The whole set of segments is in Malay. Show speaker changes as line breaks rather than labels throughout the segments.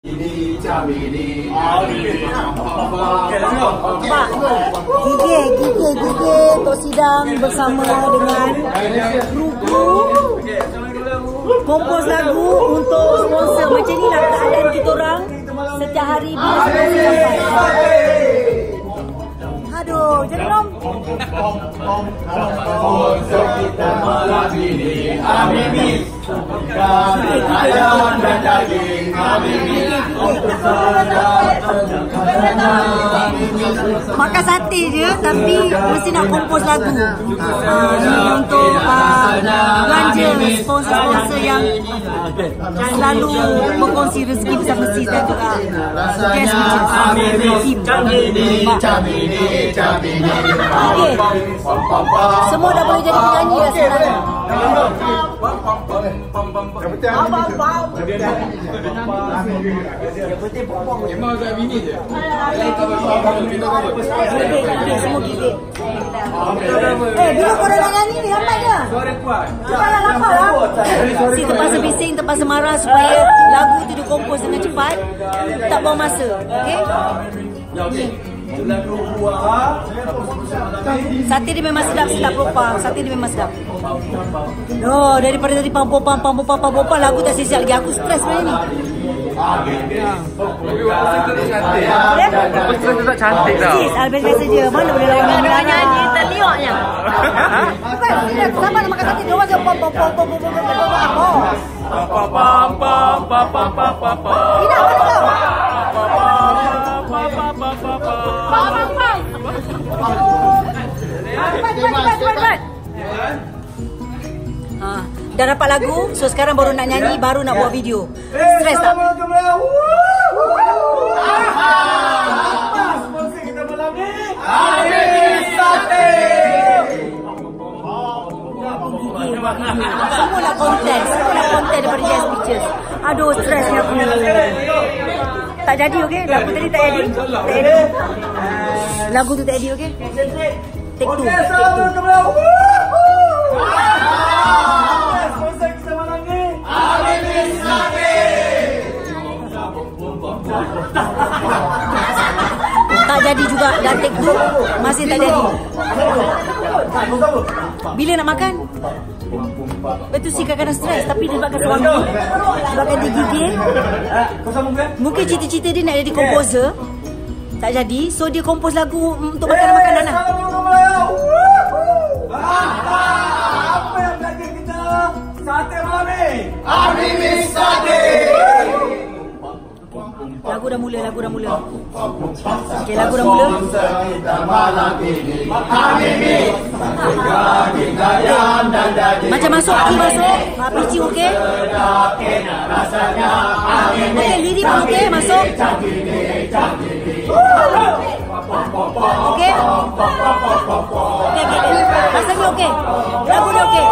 Pak, gigi untuk sidang bersama dengan kru kompos lagu untuk sponsor. Macam ni lah keadaan kita orang setiap hari bila sponsor sampai. Aduh, jadi dong. Sponsor kita malam ini, Amin. Ayam dan daging, Amin. Makan sate je tapi mesti nak kompos lagu. Ini untuk belanja sponsor-sponsor yang selalu berkongsi rezeki bersama sis dan juga guest okay. Semua dah boleh jadi penyanyi dah sekarang.
Memang agak bini je.
Semua gigit. Bila korang nak nyanyi ni lambat ke?
Suara kuat.
Cepatlah, lambat lah. Si terpaksa bising, terpaksa marah supaya lagu tu dikompos dengan cepat. Tak buang masa. Okay? Sate dia memang sedap propang. Sate dia memang sedap. Oh, daripada tadi pam lagu tak siap lagi. Aku stres sebenarnya ni.
Apa cerita tak cantik tau?
Sis, biasa je. Mana boleh lawan dengan nyanyi terlioknya. Sama nak makan sate. Dia orang je pom. Tidak, mana kau? Dah dapat lagu, so sekarang baru nak nyanyi, baru nak buat video. Stres tak?
Sponsor kita malam ni,
Semua konten daripada Jazz Pictures. Aduh, stresnya aku. Tak jadi, okey? Lagu tadi tak jadi. Lagu tu tak jadi, okey? Take two.
sponsor kita malam ni,
Tak jadi juga. Dah take two, masih tak jadi. Bila nak makan? Betul sih kadang-kadang stres. Tapi disebabkan suami, sebabkan dia gigit, mungkin cita-cita dia nak jadi komposer, tak jadi. So dia kompos lagu untuk makanan-makanan lah.
Apa yang belanja kita? Sate malam ni, Sate.
Lagu dah mula. Okay, lagu dah mula. Macam masuk, pitching okey. Okey, lirik pun okey, masuk. Okey. Rasanya okey. Lagu dah okey.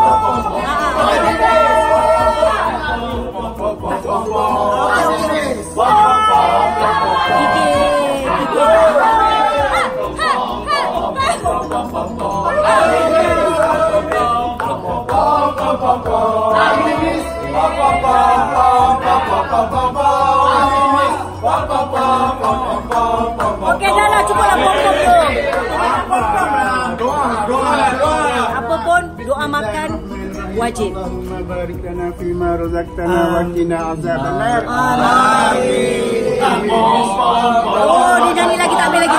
Okey, dah lah, cukuplah pom tu. Apa pun doa makan wajib.
Allahumma barik lana fima razaqtana wa qina azabannar.
Amin. Oh, dia nyanyi lagi, tak ambil lagi.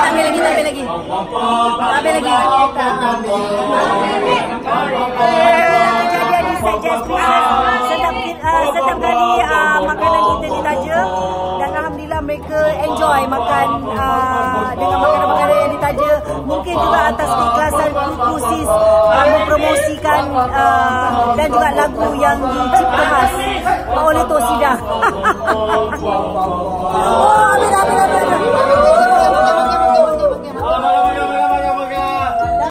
Kejadian di set Jazz Pictures. Setiap kali makanan kita ditaja, dan alhamdulillah mereka enjoy makan dengan makanan-makanan yang ditaja. Mungkin juga atas keikhlasan kru sis mempromosikan dan juga lagu yang dicipta khas.